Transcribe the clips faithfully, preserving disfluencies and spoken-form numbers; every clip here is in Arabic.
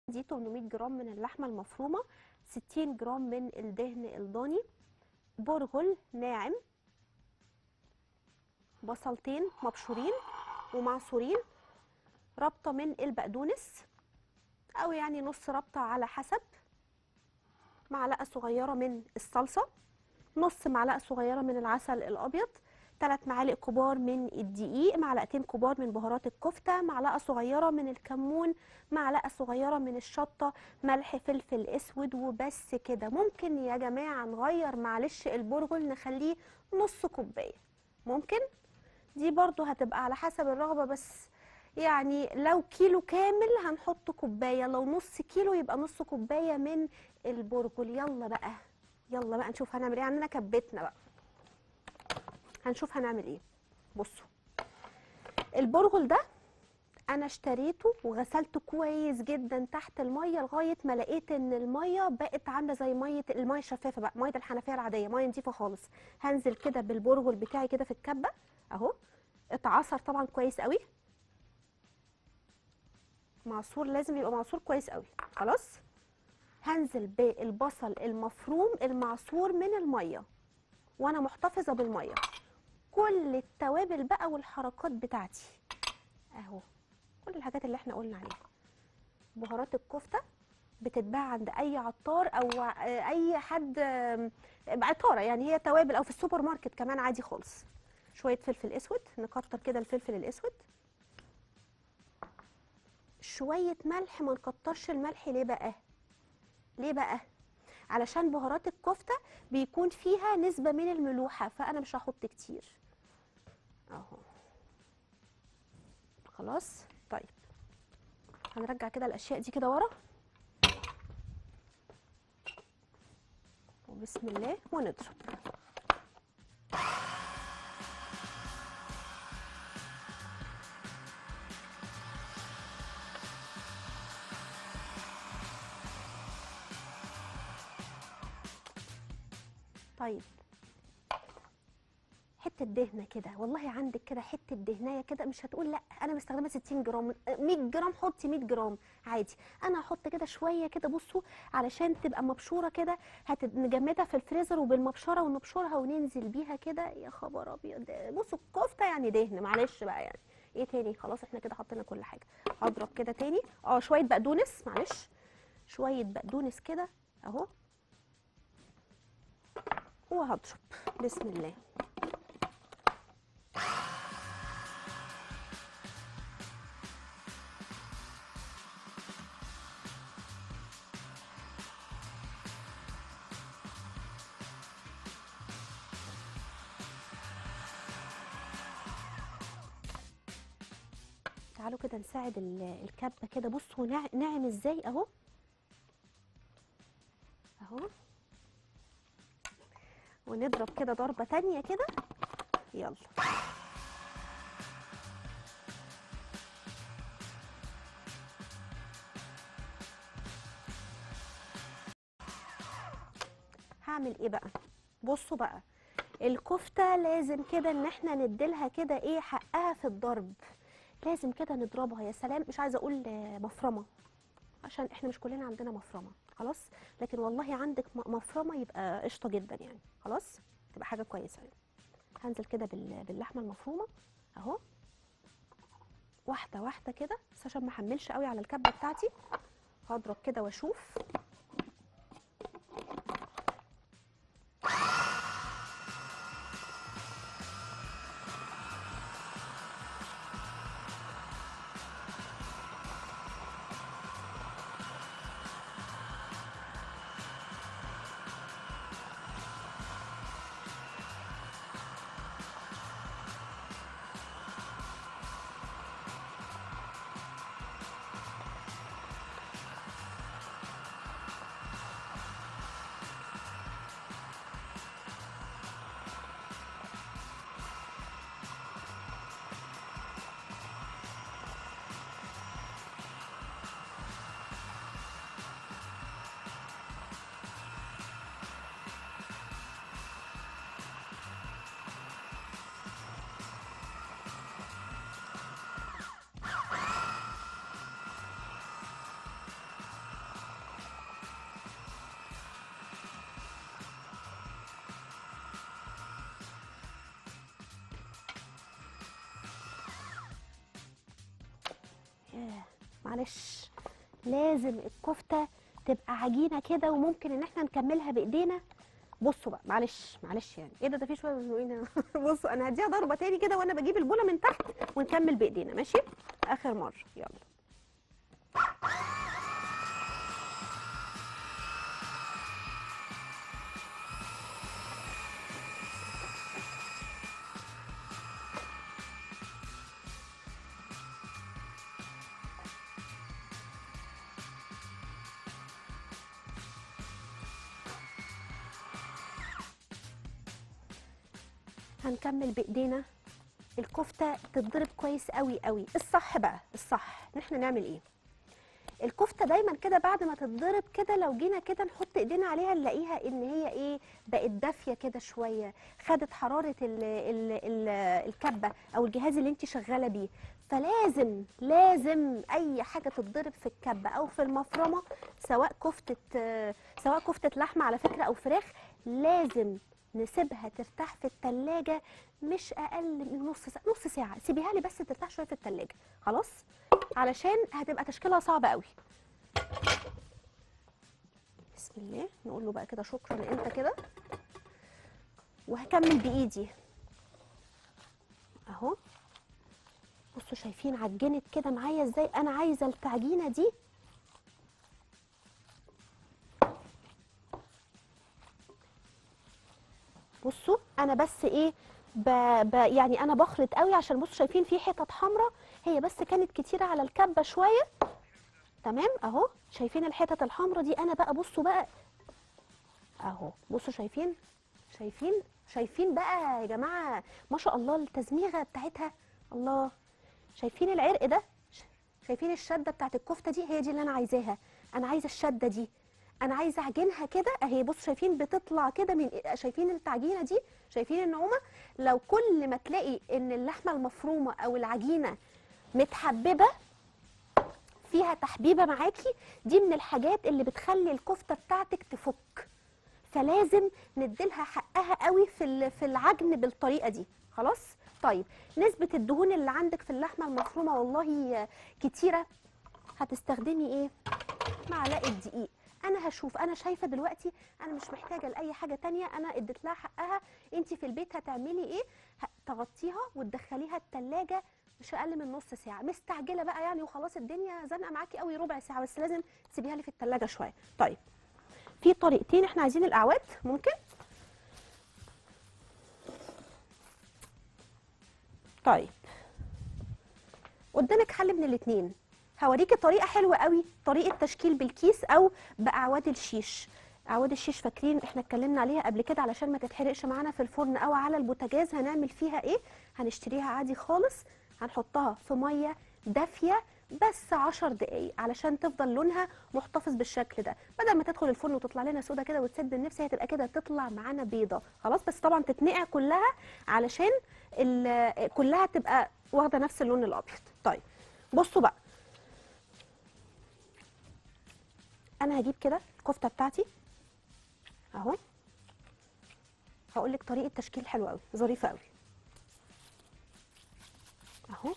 دي تمنمية جرام من اللحمه المفرومه، ستين جرام من الدهن الضاني، برغل ناعم، بصلتين مبشورين ومعصورين، ربطه من البقدونس او يعني نص ربطه على حسب، معلقه صغيره من الصلصه، نص معلقه صغيره من العسل الابيض، ثلاث معالق كبار من الدقيق، معلقتين كبار من بهارات الكفته، معلقه صغيره من الكمون، معلقه صغيره من الشطه، ملح، فلفل اسود، وبس كده. ممكن يا جماعه نغير معلش البرغل نخليه نص كوبايه، ممكن دي برضو هتبقى على حسب الرغبه، بس يعني لو كيلو كامل هنحط كوبايه، لو نص كيلو يبقى نص كوبايه من البرغل. يلا بقى يلا بقى نشوف هنعمل ايه. عندنا كبتنا بقى، هنشوف هنعمل ايه. بصوا البرغل ده انا اشتريته وغسلته كويس جدا تحت الميه لغايه ما لقيت ان الميه بقت عامله زي ميه الميه الشفافه بقى، ميه الحنفيه العاديه، ميه نظيفه خالص. هنزل كده بالبرغل بتاعي كده في الكبه اهو، اتعصر طبعا كويس قوي، معصور، لازم يبقى معصور كويس قوي. خلاص هنزل بالبصل المفروم المعصور من الميه وانا محتفظه بالميه، كل التوابل بقى والحركات بتاعتي اهو، كل الحاجات اللي احنا قلنا عليها. بهارات الكفته بتتباع عند اي عطار او اي حد عطاره، يعني هي توابل، او في السوبر ماركت كمان عادي خالص. شويه فلفل اسود، نكتر كده الفلفل الاسود، شويه ملح، ما نكترش الملح. ليه بقى ليه بقى علشان بهارات الكفته بيكون فيها نسبه من الملوحه، فانا مش هحط كتير اهو. خلاص طيب هنرجع كده الاشياء دي كده ورا، وبسم الله ونضرب. طيب حته دهنه كده، والله عندك كده حته دهنايه كده، مش هتقول لا انا مستخدمه ستين جرام، مية جرام حطي مية جرام عادي. انا هحط كده شويه كده، بصوا علشان تبقى مبشوره كده، هنجمدها في الفريزر وبالمبشره ونبشرها وننزل بيها كده. يا خبر ابيض، بصوا الكفته يعني دهن، معلش بقى يعني ايه تاني. خلاص احنا كده حطينا كل حاجه. هضرب كده تاني اه شويه بقدونس، معلش شويه بقدونس كده اهو، وهضرب بسم الله. تعالوا كده نساعد الكبه كده، بصوا ناعم ازاي اهو اهو، ونضرب كده ضربه تانيه كده. يلا هعمل ايه بقى. بصوا بقى الكفته لازم كده ان احنا نديلها كده ايه حقها في الضرب، لازم كده نضربها. يا سلام، مش عايزه اقول مفرمه عشان احنا مش كلنا عندنا مفرمه، خلاص، لكن والله عندك مفرمه يبقى قشطه جدا يعني، خلاص تبقى حاجه كويسه يعني. هنزل كده باللحمه المفرومه اهو، واحده واحده كده، بس عشان ما احملش قوي على الكبه بتاعتي. هضرب كده واشوف. ياه معلش، لازم الكفته تبقى عجينه كده، وممكن ان احنا نكملها بايدينا. بصوا بقى، معلش معلش يعني ايه ده، ده في شويه مزنوقين. بصوا انا هديها ضربه تاني كده وانا بجيب البوله من تحت، ونكمل بايدينا ماشي. اخر مره يلا. هنكمل بايدينا. الكفته تتضرب كويس قوي قوي. الصح بقى، الصح ان احنا نعمل ايه؟ الكفته دايما كده بعد ما تتضرب كده، لو جينا كده نحط ايدينا عليها نلاقيها ان هي ايه، بقت دافيه كده شويه، خدت حراره ال ال ال الكبه او الجهاز اللي انت شغاله بيه. فلازم لازم اي حاجه تتضرب في الكبه او في المفرمه، سواء كفته آه، سواء كفته لحمه على فكره او فراخ، لازم نسيبها ترتاح في التلاجة مش اقل من نص ساعه. نص ساعه سيبيها لي بس ترتاح شويه في التلاجة خلاص، علشان هتبقى تشكيلها صعبه قوي. بسم الله، نقول له بقى كده شكرا انت كده. وهكمل بايدي اهو. بصوا شايفين عجنت كده معايا ازاي؟ انا عايزه التعجينه دي بصوا انا بس ايه، ب... ب... يعني انا بخلط قوي، عشان بصوا شايفين في حتت حمراء، هي بس كانت كتيره على الكبه شويه. تمام اهو، شايفين الحتت الحمراء دي؟ انا بقى بصوا بقى اهو، بصوا شايفين شايفين شايفين بقى يا جماعه، ما شاء الله التزميغه بتاعتها. الله، شايفين العرق ده؟ شايفين الشده بتاعت الكفته دي؟ هي دي اللي انا عايزاها. انا عايزه الشده دي، انا عايزه اعجنها كده اهي. بصوا شايفين بتطلع كده من، شايفين التعجينه دي؟ شايفين النعومه؟ لو كل ما تلاقي ان اللحمه المفرومه او العجينه متحببه فيها تحبيبه معاكي، دي من الحاجات اللي بتخلي الكفته بتاعتك تفك. فلازم نديلها حقها قوي في في العجن بالطريقه دي. خلاص. طيب نسبه الدهون اللي عندك في اللحمه المفرومه والله كتيره، هتستخدمي ايه؟ معلقه دقيق. انا هشوف، انا شايفه دلوقتي انا مش محتاجه لاي حاجه تانية، انا اديت لها حقها. انت في البيت هتعملي ايه؟ تغطيها وتدخليها التلاجة مش اقل من نص ساعه. مستعجله بقى يعني وخلاص الدنيا زنقه معاكي قوي، ربع ساعه بس، لازم تسيبيها لي في التلاجة شويه. طيب في طريقتين احنا عايزين الاعواد. ممكن طيب قدامك حل من الاثنين. هوريكي طريقه حلوه قوي، طريقه تشكيل بالكيس او باعواد الشيش. اعواد الشيش فاكرين احنا اتكلمنا عليها قبل كده، علشان ما تتحرقش معانا في الفرن او على البوتاجاز. هنعمل فيها ايه؟ هنشتريها عادي خالص، هنحطها في ميه دافيه بس عشر دقايق علشان تفضل لونها محتفظ بالشكل ده، بدل ما تدخل الفرن وتطلع لنا سودا كده وتسد النفس، هي تبقى كده تطلع معانا بيضه خلاص. بس طبعا تتنقع كلها علشان كلها تبقى واخده نفس اللون الابيض. طيب بصوا بقى، انا هجيب كده الكفته بتاعتي اهو. هقول لك طريقه تشكيل حلوه قوي ظريفه قوي اهو.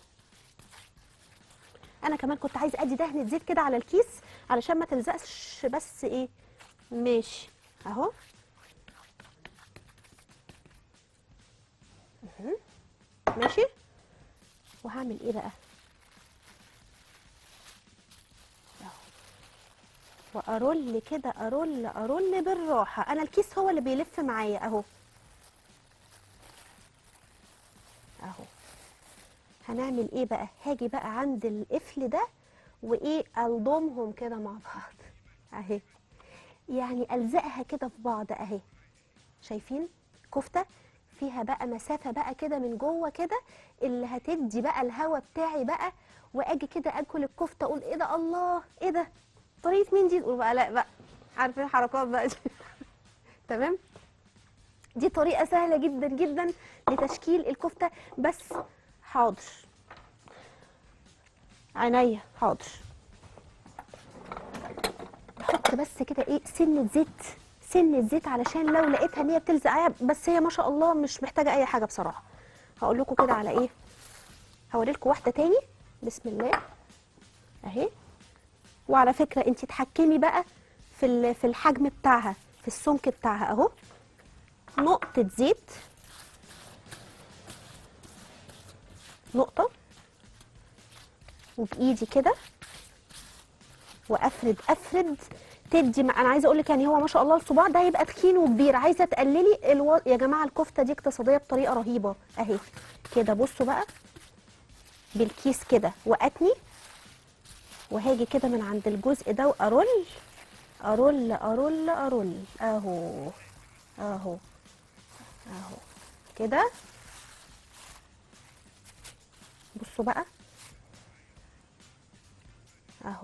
انا كمان كنت عايزه ادي دهنه زيت كده على الكيس علشان ما تلزقش، بس ايه ماشي اهو. ماشي. وهعمل ايه بقى؟ وارول كده، ارول ارول بالراحه. انا الكيس هو اللي بيلف معايا اهو اهو. هنعمل ايه بقى؟ هاجي بقى عند القفل ده وايه، الضمهم كده مع بعض اهي، يعني الزقها كده في بعض اهي. شايفين كفته فيها بقى مسافه بقى كده من جوه كده، اللي هتدي بقى الهواء بتاعي بقى، واجي كده اكل الكفته اقول ايه ده، الله ايه ده، طريقه مين دي؟ تقول بقى لا بقى عارفين الحركات بقى دي. تمام. دي طريقه سهله جدا جدا لتشكيل الكفته. بس حاضر عينيا حاضر. بحط بس كده ايه، سنه زيت، سنه زيت علشان لو لقيتها ان هي بتلزق عليها، بس هي ما شاء الله مش محتاجه اي حاجه بصراحه. هقول لكم كده على ايه، هوري لكم واحده تاني. بسم الله اهي. وعلى فكره انت تحكمي بقى في في الحجم بتاعها، في السمك بتاعها اهو. نقطه زيت، نقطه، وبايدي كده وافرد افرد تدي. ما انا عايزه اقول لك يعني هو ما شاء الله الصباع ده هيبقى تخين وكبير. عايزه تقللي الو... يا جماعه الكفته دي اقتصاديه بطريقه رهيبه اهي كده. بصوا بقى بالكيس كده واتني، وهاجي كده من عند الجزء ده وارول ارول ارول ارول اهو اهو اهو كده. بصوا بقى اهو.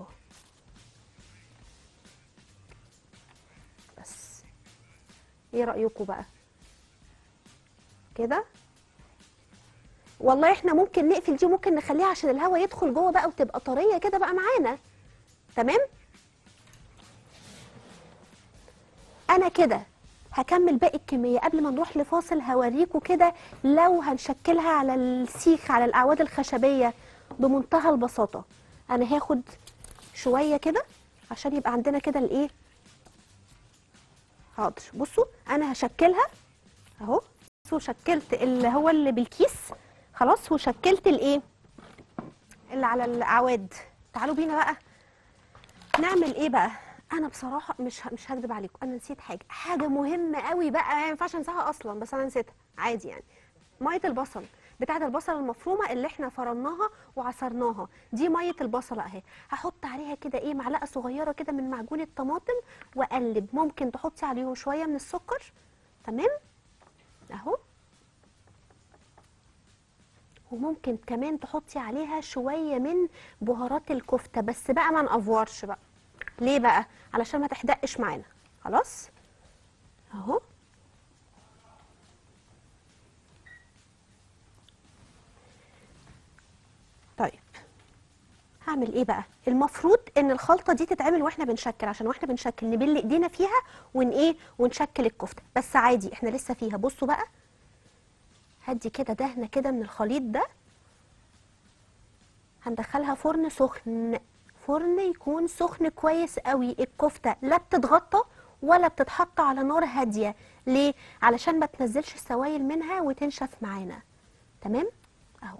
بس ايه رايكم بقى كده؟ والله احنا ممكن نقفل دي وممكن نخليها عشان الهواء يدخل جوه بقى وتبقى طريه كده بقى معانا. تمام. انا كده هكمل باقي الكميه قبل ما نروح لفاصل. هوريكم كده لو هنشكلها على السيخ، على الاعواد الخشبيه بمنتهى البساطه. انا هاخد شويه كده عشان يبقى عندنا كده الايه. حاضر. بصوا انا هشكلها اهو. بصوا شكلت اللي هو اللي بالكيس خلاص، وشكلت الايه اللي على الاعواد. تعالوا بينا بقى نعمل ايه بقى. انا بصراحه مش مش هكذب عليكم، انا نسيت حاجه حاجه مهمه قوي بقى، ما ينفعش انساها اصلا بس انا نسيتها عادي يعني. ميه البصل بتاعه البصل المفرومه اللي احنا فرناها وعصرناها دي، ميه البصله اهي. هحط عليها كده ايه معلقه صغيره كده من معجون الطماطم واقلب. ممكن تحطي عليهم شويه من السكر. تمام اهو. وممكن كمان تحطي عليها شويه من بهارات الكفته، بس بقى ما نافورش بقى. ليه بقى؟ علشان ما تحدقش معانا. خلاص اهو. طيب هعمل ايه بقى؟ المفروض ان الخلطه دي تتعمل واحنا بنشكل، عشان واحنا بنشكل نبل ايدينا فيها ون ايه ونشكل الكفته. بس عادي احنا لسه فيها. بصوا بقى هدي كده دهنه كده من الخليط ده. هندخلها فرن سخن، فرن يكون سخن كويس قوي. الكفته لا بتتغطى ولا بتتحط على نار هاديه. ليه؟ علشان ما تنزلش السوائل منها وتنشف معانا. تمام اهو.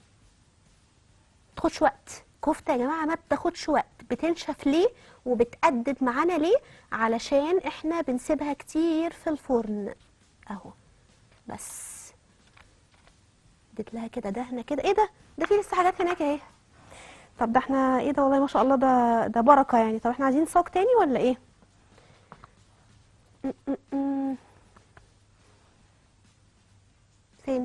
تاخدش وقت كفته يا جماعه، ما بتاخدش وقت. بتنشف ليه وبتقدد معانا ليه؟ علشان احنا بنسيبها كتير في الفرن اهو. بس اديت لها كده دهنه كده. ايه ده؟ ده في لسه حاجات هناك اهي. طب ده احنا ايه ده؟ والله ما شاء الله ده ده بركه يعني. طب احنا عايزين صاج تاني ولا ايه؟ م -م -م. فين؟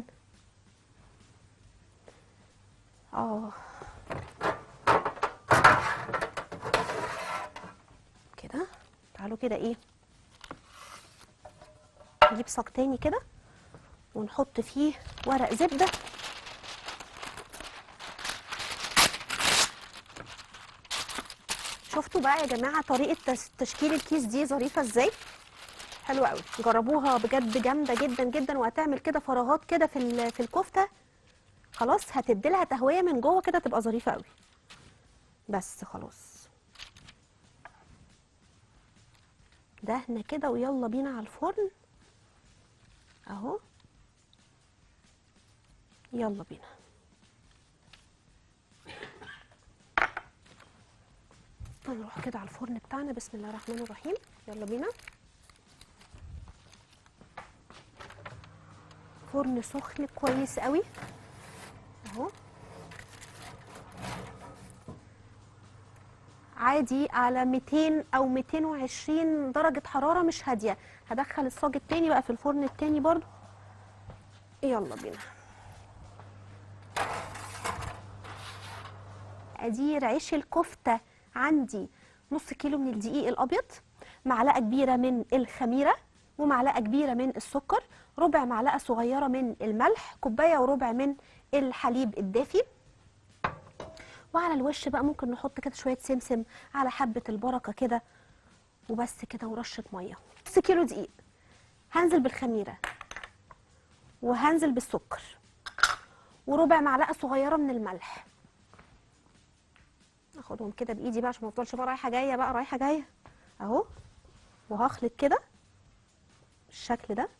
اه كده. تعالوا كده ايه نجيب صاج تاني كده ونحط فيه ورق زبده. شفتوا بقى يا جماعه طريقه تشكيل الكيس دي ظريفه ازاي؟ حلوه قوي. جربوها بجد، جامده جدا جدا. وهتعمل كده فراغات كده في في الكفته. خلاص هتدي لها تهويه من جوه كده تبقى ظريفه قوي. بس خلاص دهنه كده ويلا بينا على الفرن اهو. يلا بينا. هنروح كده على الفرن بتاعنا. بسم الله الرحمن الرحيم. يلا بينا. فرن سخن كويس قوي اهو. عادي على ميتين او ميتين وعشرين درجه حراره مش هاديه. هدخل الصاج التاني بقى في الفرن التاني برضو. يلا بينا. ادير عيش الكفته عندي نص كيلو من الدقيق الابيض، معلقه كبيره من الخميره، ومعلقه كبيره من السكر، ربع معلقه صغيره من الملح، كوبايه وربع من الحليب الدافي. وعلى الوش بقى ممكن نحط كده شويه سمسم على حبه البركه كده وبس كده، ورشه ميه. نص كيلو دقيق. هنزل بالخميره وهنزل بالسكر وربع معلقه صغيره من الملح. اخدهم كده بايدي بقى عشان ما افضلش بقى رايحه جايه بقى رايحه جايه اهو. وهخلط كده بالشكل ده.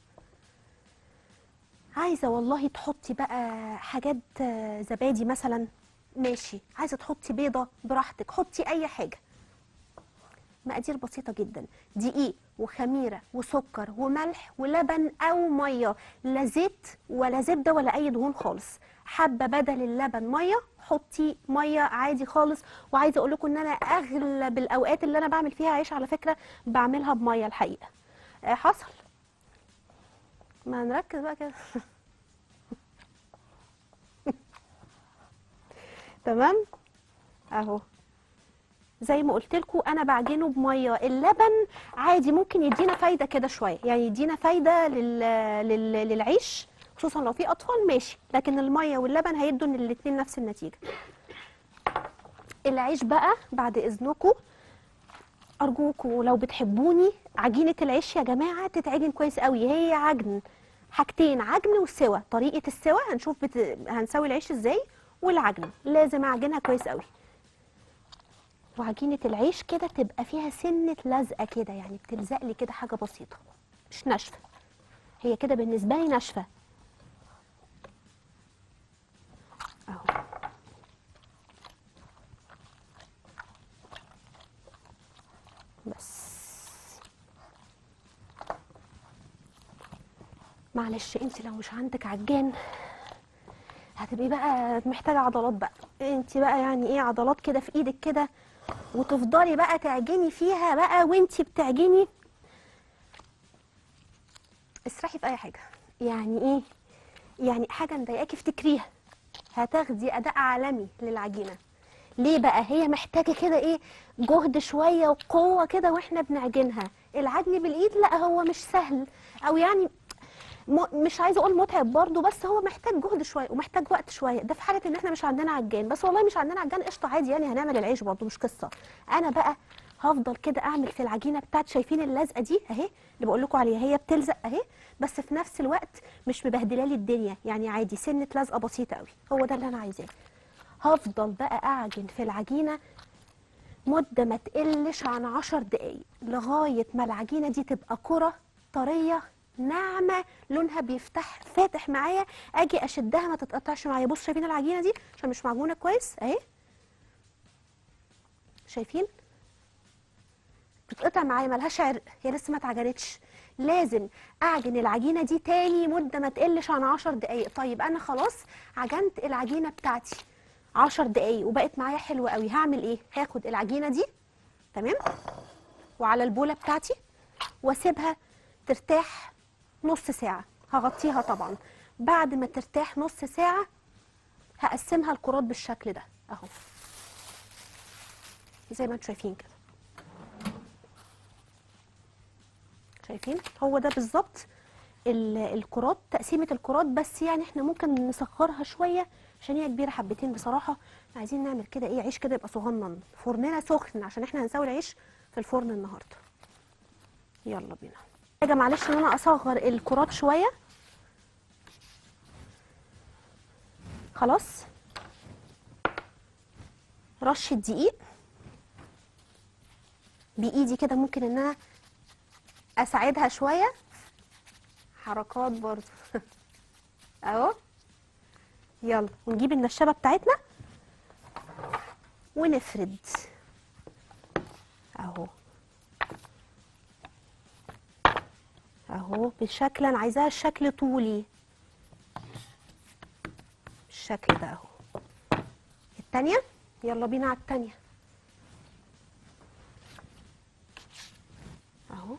عايزه والله تحطي بقى حاجات آه، زبادي مثلا ماشي، عايزه تحطي بيضه براحتك، حطي اي حاجه. مقادير بسيطه جدا، دقيق وخميره وسكر وملح ولبن او ميه، لا زيت ولا زبده ولا اي دهون خالص. حابه بدل اللبن ميه حطي ميه عادي خالص. وعايزه اقول لكم ان انا اغلب الاوقات اللي انا بعمل فيها عيش على فكره بعملها بميه الحقيقه. آه، حصل. ما نركز بقى كده. تمام اهو. زي ما قلت لكم انا بعجنه بميه. اللبن عادي ممكن يدينا فايده كده شويه، يعني يدينا فايده لل... لل... للعيش، خصوصا لو في اطفال ماشي، لكن الميه واللبن هيدوا ان الاثنين نفس النتيجه. العيش بقى بعد اذنكم ارجوكم لو بتحبوني، عجينه العيش يا جماعه تتعجن كويس قوي. هي عجن حاجتين، عجن وسوى. طريقه السوى هنشوف بت... هنسوي العيش ازاي، والعجن لازم اعجنها كويس قوي. وعجينه العيش كده تبقى فيها سنه لزقه كده، يعني بتلزق لي كده حاجه بسيطه مش ناشفه. هي كده بالنسبه لي ناشفه اهو. بس معلش انت لو مش عندك عجان هتبقي بقى محتاجه عضلات بقى. انت بقى يعني ايه عضلات كده في ايدك كده، وتفضلي بقى تعجني فيها بقى. وانت بتعجني اسرحي في اي حاجه، يعني ايه، يعني حاجه مضايقاكي افتكريها، هتاخدي اداء عالمي للعجينه. ليه بقى؟ هي محتاجه كده ايه، جهد شويه وقوه كده واحنا بنعجنها. العجن بالايد لا هو مش سهل، او يعني م... مش عايزه اقول متعب برضو، بس هو محتاج جهد شويه ومحتاج وقت شويه. ده في حاله ان احنا مش عندنا عجان. بس والله مش عندنا عجان قشطه عادي، يعني هنعمل العيش برضو مش قصه. انا بقى هفضل كده اعمل في العجينه بتاعتي. شايفين اللزقه دي اهي اللي بقول لكم عليها، هي بتلزق اهي، بس في نفس الوقت مش مبهدله لي الدنيا، يعني عادي سنه لزقه بسيطه قوي. هو ده اللي انا عايزاه. هفضل بقى اعجن في العجينه مده ما تقلش عن عشر دقايق لغايه ما العجينه دي تبقى كره طريه ناعمه، لونها بيفتح فاتح معايا. اجي اشدها ما تتقطعش معايا. بصوا شايفين العجينه دي عشان مش معجونه كويس اهي، شايفين بتتقطع معايا ملهاش عرق، هي لسه ما اتعجنتش. لازم اعجن العجينه دي تاني مده ما تقلش عن عشر دقايق. طيب انا خلاص عجنت العجينه بتاعتي عشر دقايق وبقت معايا حلوه قوي. هعمل ايه؟ هاخد العجينه دي تمام وعلى البوله بتاعتي واسيبها ترتاح نص ساعه. هغطيها طبعا. بعد ما ترتاح نص ساعه هقسمها الكرات بالشكل ده اهو، زي ما انتم شايفين كده. شايفين هو ده بالظبط الكرات، تقسيمه الكرات. بس يعني احنا ممكن نصغرها شويه عشان هي كبيره حبتين بصراحه. عايزين نعمل كده ايه، عيش كده يبقى صغنن. فرننا سخن عشان احنا هنسوي العيش في الفرن النهارده. يلا بينا. حاجه معلش ان انا اصغر الكرات شويه. خلاص رشه دقيق بايدي كده، ممكن ان انا اساعدها شويه حركات برضو. اهو. يلا ونجيب النشابه بتاعتنا ونفرد اهو اهو بالشكل. انا عايزاها الشكل طولي بالشكل ده اهو. التانية يلا بينا على التانية اهو.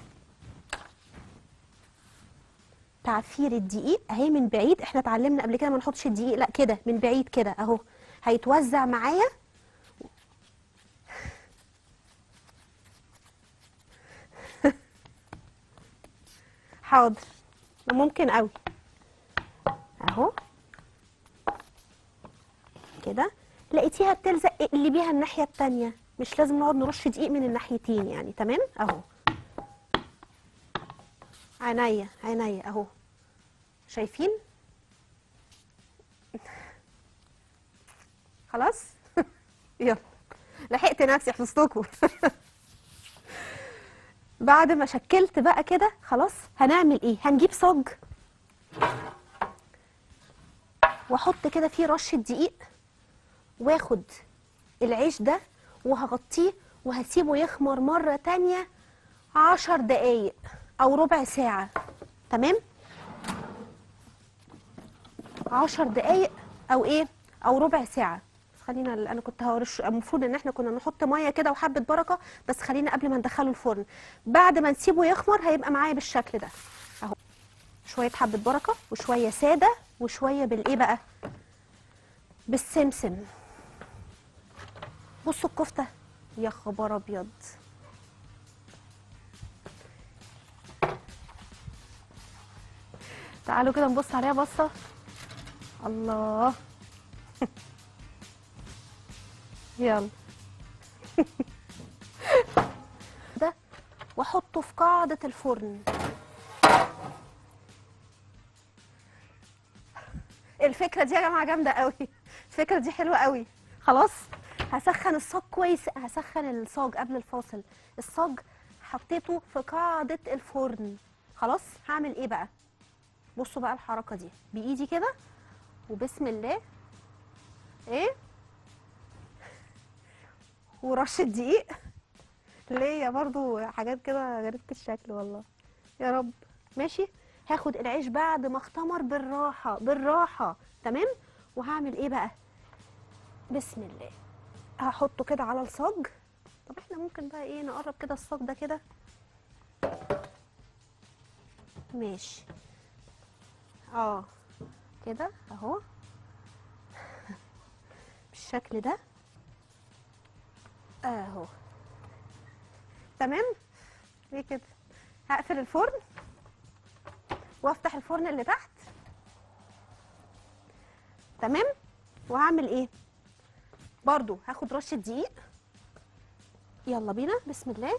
تعفير الدقيق اهي من بعيد. احنا اتعلمنا قبل كده ما نحطش الدقيق، لا كده من بعيد كده اهو هيتوزع معايا. حاضر ممكن قوي اهو كده. لقيتيها بتلزق اقلبيها الناحيه التانية، مش لازم نقعد نرش دقيق من الناحيتين يعني. تمام اهو. عينيا عينيا اهو. شايفين خلاص. يلا لحقت نفسي حفظتكم. بعد ما شكلت بقى كده خلاص هنعمل ايه؟ هنجيب صاج واحط كده فيه رشه دقيق، واخد العيش ده وهغطيه وهسيبه يخمر مره تانيه عشر دقايق او ربع ساعه. تمام؟ عشر دقايق او ايه او ربع ساعه. بس خلينا، انا كنت هورش، المفروض ان احنا كنا نحط ميه كده وحبه بركه، بس خلينا قبل ما ندخله الفرن. بعد ما نسيبه يخمر هيبقى معايا بالشكل ده اهو، شويه حبه بركه وشويه ساده وشويه بالايه بقى، بالسمسم. بصوا الكفته، يا خبر ابيض. تعالوا كده نبص عليها بصه. الله. يلا. ده واحطه في قاعده الفرن. الفكره دي يا جماعه جامده قوي، الفكره دي حلوه قوي. خلاص هسخن الصاج كويس، هسخن الصاج قبل الفاصل. الصاج حطيته في قاعده الفرن. خلاص هعمل ايه بقى؟ بصوا بقى الحركه دي بايدي كده وبسم الله، ايه، ورشه دقيق. ليا برضو حاجات كده غريبه الشكل والله. يا رب. ماشي. هاخد العيش بعد ما اختمر بالراحه بالراحه. تمام. وهعمل ايه بقى؟ بسم الله. هحطه كده على الصاج. طب احنا ممكن بقى ايه نقرب كده الصاج ده كده. ماشي. اه كده اهو بالشكل ده اهو. تمام. ايه كده؟ هقفل الفرن وافتح الفرن اللي تحت. تمام. وهعمل ايه؟ برضو هاخد رشه دقيق. يلا بينا بسم الله.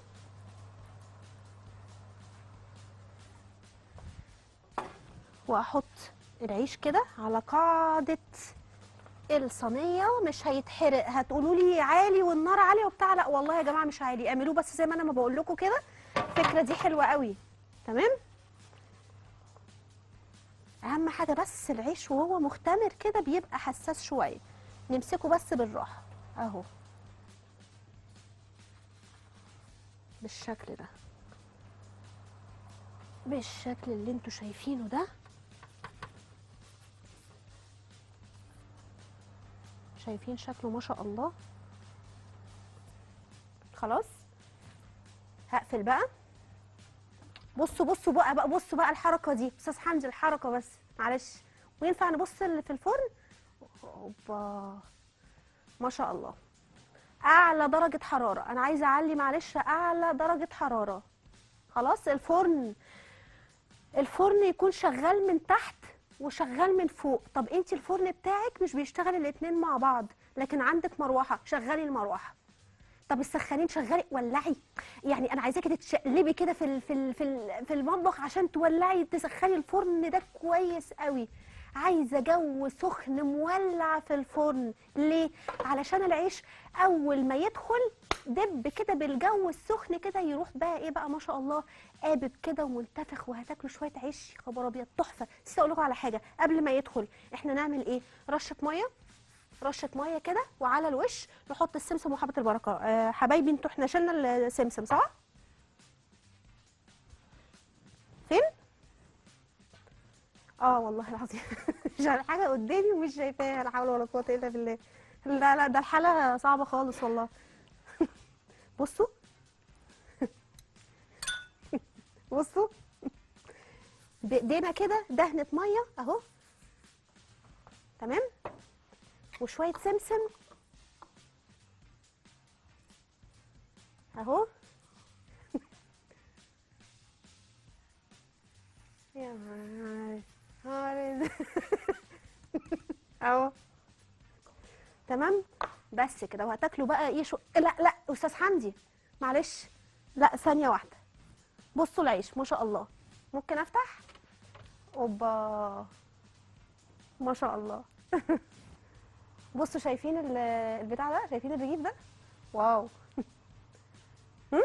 واحط العيش كده على قاعده الصينيه. مش هيتحرق. هتقولوا لي عالي والنار عاليه وبتاع، لا والله يا جماعه مش عالي، اعملوه بس زي ما انا ما بقول لكم كده. الفكره دي حلوه قوي. تمام. اهم حاجه بس العيش وهو مختمر كده بيبقى حساس شويه، نمسكه بس بالراحه اهو بالشكل ده، بالشكل اللي انتوا شايفينه ده. شايفين شكله ما شاء الله. خلاص هقفل بقى. بصوا بصوا بقى بقى بصوا بقى الحركه دي استاذ حمدي، الحركه بس معلش. وينفع نبص اللي في الفرن؟ اوبا ما شاء الله. اعلى درجه حراره، انا عايزه اعلي معلش اعلى درجه حراره. خلاص الفرن الفرن يكون شغال من تحت وشغال من فوق. طب انت الفرن بتاعك مش بيشتغل الاتنين مع بعض، لكن عندك مروحه، شغلي المروحه. طب السخانين شغالي، ولعي. يعني انا عايزاكي تتشقلبي كده في ال- في ال- في ال- في المطبخ عشان تولعي تسخني الفرن ده كويس قوي. عايزه جو سخن مولع في الفرن. ليه؟ علشان العيش اول ما يدخل دب كده بالجو السخن كده يروح بقى ايه بقى ما شاء الله قابب كده ومنتفخ، وهتاكلوا شويه عيش خبر ابيض تحفه. بس اقول لكم على حاجه قبل ما يدخل، احنا نعمل ايه؟ رشه ميه، رشه ميه كده، وعلى الوش نحط السمسم وحبه البركه. أه حبايبي انتوا احنا شلنا السمسم صح؟ فين؟ اه والله العظيم. مش على حاجه قدامي ومش شايفاها، لا حول ولا قوه الا بالله. لا لا ده الحاله صعبه خالص والله. بصوا بصوا بايدينا كده دهنه ميه اهو. تمام. وشويه سمسم اهو. يا نهار اهو. تمام. بس كده وهتاكلوا بقى ايه شو. لا لا استاذ حمدي معلش، لا ثانيه واحده. بصوا العيش ما شاء الله. ممكن افتح؟ اوبا ما شاء الله. بصوا شايفين ال- البتاع ده، شايفين الرغيف ده واو. هم؟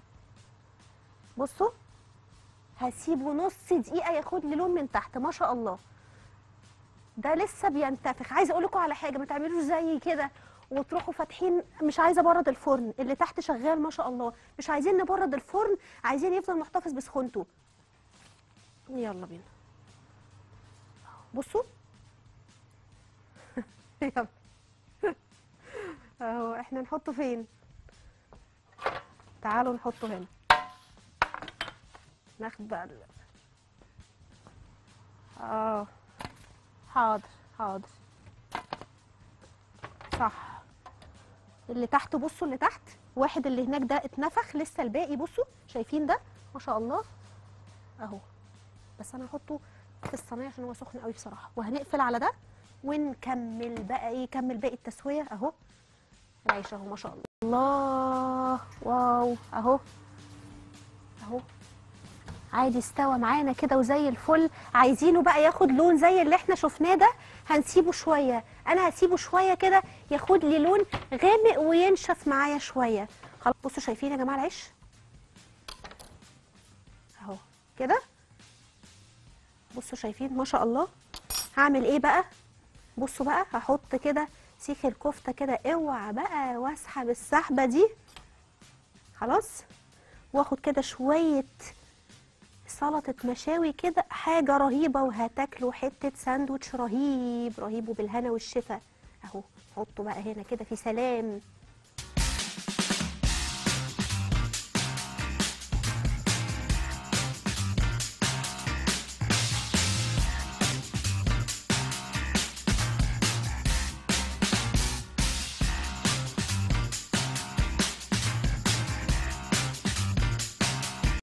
بصوا هسيبه نص دقيقه ياخد لي لون من تحت. ما شاء الله ده لسه بينتفخ. عايزه اقول لكم على حاجه، ما تعملوش زي كده وتروحوا فاتحين. مش عايزه ابرد الفرن، اللي تحت شغال ما شاء الله. مش عايزين نبرد الفرن، عايزين يفضل محتفظ بسخونته. يلا بينا. بصوا يلا اهو. احنا نحطه فين؟ تعالوا نحطه هنا. ناخد بقى ال- اه حاضر حاضر. صح. اللي تحت بصوا، اللي تحت واحد، اللي هناك ده اتنفخ، لسه الباقي بصوا شايفين ده ما شاء الله اهو. بس انا هحطه في الصينيه عشان هو سخن قوي بصراحه. وهنقفل على ده ونكمل بقى ايه، كمل باقي التسويه اهو. العيش اهو ما شاء الله. الله واو اهو اهو. عادي استوى معانا كده وزي الفل. عايزينه بقى ياخد لون زي اللي احنا شفناه ده، هنسيبه شويه. انا هسيبه شويه كده ياخد لي لون غامق وينشف معايا شويه. خلاص بصوا شايفين يا جماعه العيش اهو كده. بصوا شايفين ما شاء الله. هعمل ايه بقى؟ بصوا بقى هحط كده سيخ الكفته كده. اوعى بقى واسحب السحبه دي. خلاص. واخد كده شويه سلطه مشاوي كده، حاجه رهيبه. وهتاكلوا حته ساندوتش رهيب رهيب وبالهنا والشفا اهو. حطوا بقى هنا كده في سلام.